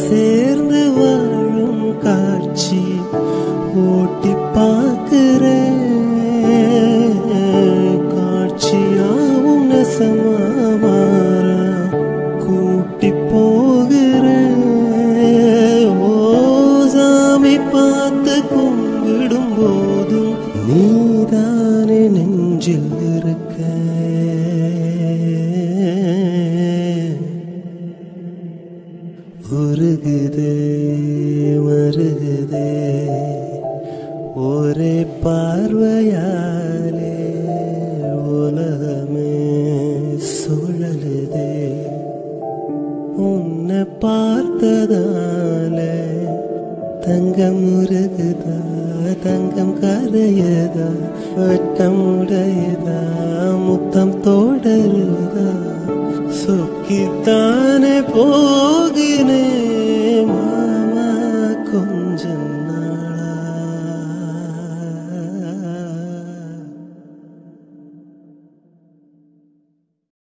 சேர்ந்து வாழும் காட்சி ஓட்டி பார்க்கிறேன். காட்சியாவும் நெசமாவாரா கூட்டி போகிறேன். ஓ சாமி பார்த்து கும்பிடும் போதும் நீதானே நெஞ்சில் இருக்க. உருகுதே மருகுதே ஒரே பார்வையாலே உலகமே சுழலுதே. உன்னை பார்த்ததால தங்கம் உருகுதா தங்கம் கரையதா வெட்கம் உடையதா முத்தம் தோடருதா சொக்கித்தானே போகு